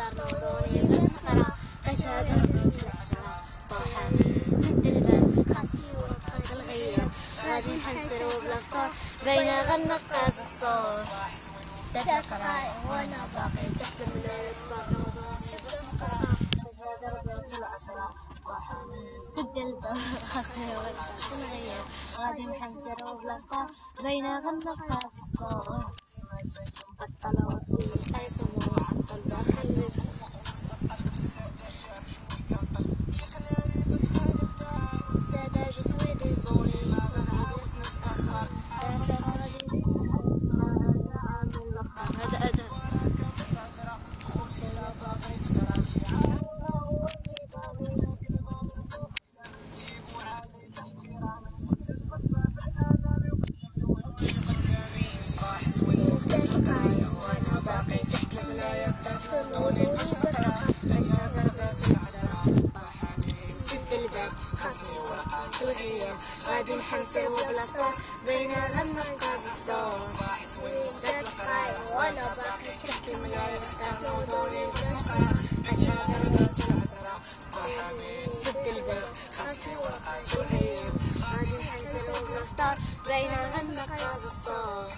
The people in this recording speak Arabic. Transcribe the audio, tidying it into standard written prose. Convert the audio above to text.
يختار نوروني باش نقرا كنشهد ربي في العشرة طاحة سد الباب خاصني وقت الغياب غادي نحنسر وبلا فطور بين غنقاز الصور تقرا وانا باقي تحت الملاية نوروني باش نقرا كنشهد ربي في العشرة طاحة سد الباب خاصني وقت الغياب غادي نحنسر وبلا فطور بين غنقاز الصور بطل وصيل قيس ومعطل داخل السادة جسمي ديزولي غادي نتأخر هذا أداء غادي نحنسر وبلا فطور بين غنقاز الصور تلقاي وانا باقي تحت الملاية نوروني باش نقرا كنشهد ربي في العشرة سد الباب خاصني ورقة الغياب غادي نحنسر وبلا فطور بين غنقاز الصور